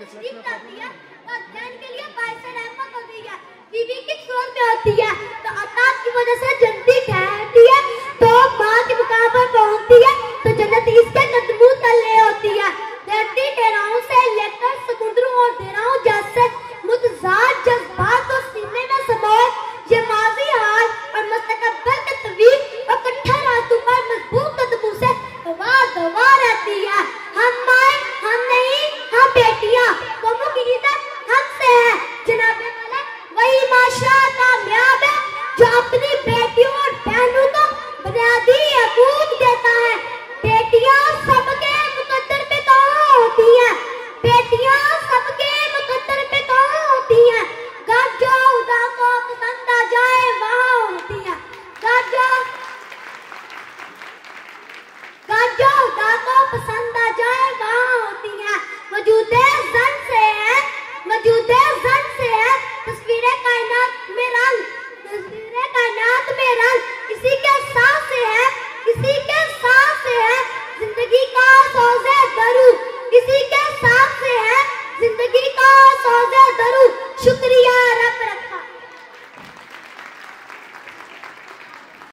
करती है तो अध्ययन के लिए बाइस रहमत हो गई है। बीवी की शोर में होती है तो अताब की वजह से जल्दी ठहरती है, तो माँ के मुकाम पर पहुंचती है तो जन्नत इसके कदमों तले होती है। धरती ठहराओं से लेकर समुद्रों और दरियाओं जैसे मुतजाद जज्बात और सीने में समाये ये माजी हाल और मुस्तकबिल के तवील और कट्ठा रातों पर मजबूत कदमों से दवा दवा रहती है। हम माए हम नहीं, हम बेटियां, कौमों की इज्जत हमसे है। जनाबे वाला वही माशा कामयाब है जो अपनी बेटियों और बहनों को बुनियादी हकूक देता है। बेटियां सबके मुकद्दर पे कहाँ होती हैं? बेटियां सबके मुकद्दर पे कहाँ होती हैं? घर जो खुदा को पसंद आ जाए वहाँ होती है। घर जो खुदा को पसंद आ जाए वहाँ होती है। मौजूदे जन से है, मौजूदे जन से है तस्वीरें कायनात में रंग, तस्वीरें कायनात में रंग किसी के साथ से है, किसी के साथ से है जिंदगी का सौज़े दरू, किसी के साथ से है जिंदगी का सौज़े दरू। शुक्रिया रब।